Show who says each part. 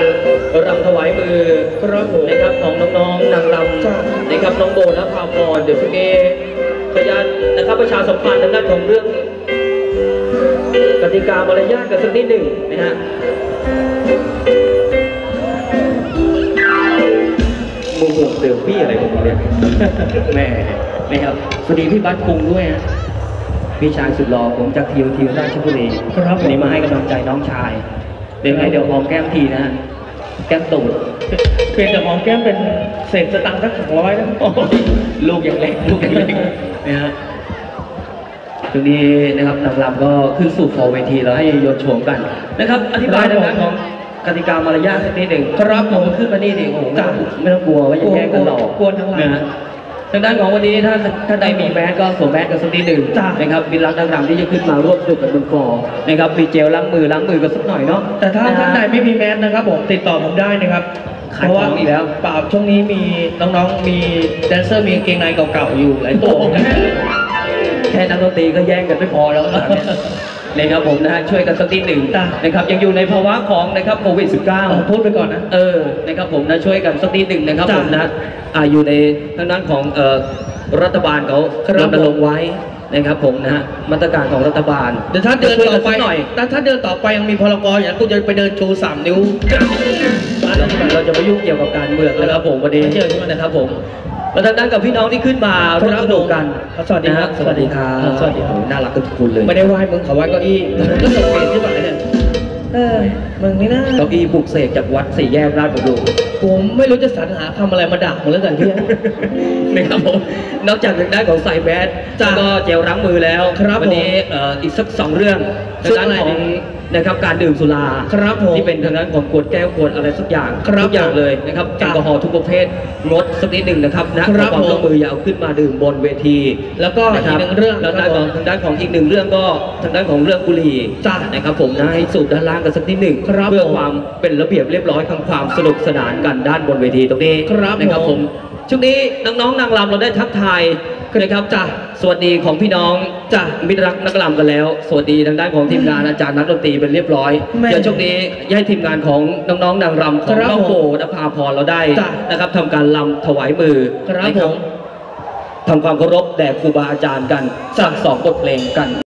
Speaker 1: รำถวายมือครับนะครับของน้องๆนางรำนะครับน้องโบและพาพรเดี๋ยวพรุ่งนี้พยานนะครับประชาสัมพันธ์ทางด้านของเรื่องกติกามารยาทกันสักนิดหนึ่งนะฮะมุมเซลฟี่อะไรของมึงเนี่ยแม่นะครับสวัสดีพี่บัสคุงด้วยฮะพี่ชายสุดหล่อผมจากทีมราชบุรีครับวันนี้มาให้กำลังใจน้องชายเดี๋ยวให้เดี๋ยวหอมแก้มทีนะฮะแก้มตูด
Speaker 2: เปลี่ยนจากหอมแก้มเป็นเศษสตังค์สัก200นะ
Speaker 1: ลูกอย่างเล็กลูกอย่างเล็กนะฮะตรงนี้นะครับนางรำก็ขึ้นสู่ฟอร์เวทีแล้วให้โยนโฉมกันนะครับอธิบายทางด้านของกติกามารยาทสักนิดหนึ่งครับผมขึ้นมานี่ดิโอ้โหไม่ต้องกลัวว่าจะแย่งกันหรอก
Speaker 2: กลัวทั้งหลาย
Speaker 1: ทางด้านของวันนี้ถ้าใดมีแมสก็สวมแมสกันสักนิดหนึ่งนะครับมีรักดังๆที่จะขึ้นมาร่วมสนุกกันบนฟอร์นะครับมีเจลล้างมือกันสักหน่อยเนาะ
Speaker 2: แต่ถ้าท่านใดไม่มีแมสนะครับผมติดต่อผมได้นะครับ
Speaker 1: เพราะว่าอีกแล้ว
Speaker 2: เปล่าช่วงนี้มีน้องๆมีแดนเซอร์มีเกงในเก่าๆอยู่หลายตัว
Speaker 1: แค่นักดนตรีก็แย่งกันไม่พอแล้วนะครับผมนะช่วยกันสักนิดหนึ่งนะครับยังอยู่ในภาวะของนะครับโควิด -19
Speaker 2: พูดไปก่อนนะ
Speaker 1: นะครับผมนะช่วยกันสักนิดหนึ่งนะครับผมนะอยู่ในทางด้านของรัฐบาลเขารณรงค์ไว้นะครับผมนะมาตรการของรัฐบาล
Speaker 2: เดี๋ยวถ้าเดินต่อไปหน่อยแต่ถ้าเดินต่อไปยังมีพรกอย่างนั้นกูจะไปเดินชู3 นิ้ว
Speaker 1: เราจะไม่ยุ่งเกี่ยวกับการเมืองนะครับผมวันนี้นะครับผมมาทางด้านกับพี่น้องที่ขึ้นมาร่วมสนุกกัน
Speaker 2: สวัสดีครับ
Speaker 1: สวัสดีครับ
Speaker 2: สวัสดีครับ
Speaker 1: น่ารักกันทุกคนเลย
Speaker 2: ไม่ได้ไหว้มึงเขาไหว้เก้าอี้ก็สังเกตที่ไหนเนี่ยมึงนี่นะ
Speaker 1: เก้าอี้ปลุกเสกจากวัดสี่แยกราชบุรี
Speaker 2: ผมไม่รู้จะสรรหาคำอะไรมาด่ามึงแล้วกันพี่
Speaker 1: นะครับผมนอกจากทางด้านของใส่แมสก็เจลล้างมือแล้ววันนี้อีกสัก2 เรื่องทางด้านของนะครับการดื่มสุราที่เป็นทางด้านของขวดแก้วขวดอะไรสักอย่างทุกอย่างเลยนะครับแอลกอฮอล์ทุกประเภทงดสักนิดหนึ่งนะครับนะความร่วมมืออย่าเอาขึ้นมาดื่มบนเวที
Speaker 2: แล้วก็อีก1 เรื่อง
Speaker 1: แล้วทางด้านของอีก1 เรื่องก็ทางด้านของเรื่องบุหรี่นะครับผมนะให้สูบด้านล่างกันสักนิดหนึ่งเพื่อความเป็นระเบียบเรียบร้อยความสนุกสนานกันด้านบนเวทีตรงนี้นะครับผมช่วงนี้น้องๆนางรำเราได้ทักทายนะครับสวัสดีของพี่น้องมิตรรักนักรำกันแล้วสวัสดีทางด้านของทีมงานอาจารย์นักดนตรีเป็นเรียบร้อยเดี๋ยวช่วงนี้ให้ทีมงานของน้องๆนางรำของน้องโบนภาพรเราได้นะครับทำการรำถวายมือนะครับทำความเคารพแด่ครูบาอาจารย์กันสัก2 บทเพลงกัน